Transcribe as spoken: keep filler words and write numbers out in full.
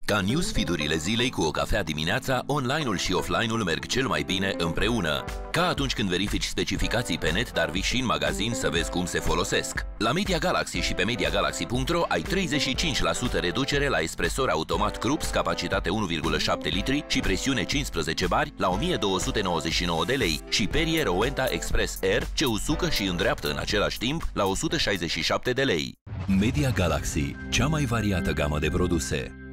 Ca newsfeed-urile zilei cu o cafea dimineața, online-ul și offline-ul merg cel mai bine împreună. Ca atunci când verifici specificații pe net, dar vii și în magazin să vezi cum se folosesc. La Media Galaxy și pe media galaxy punct ro ai treizeci și cinci la sută reducere la espresor automat Krups, capacitate unu virgulă șapte litri și presiune cincisprezece bari la o mie două sute nouăzeci și nouă de lei și Perrier Rowenta Express Air, ce usucă și îndreaptă în același timp la o sută șaizeci și șapte de lei. Media Galaxy, cea mai variată gamă de produse.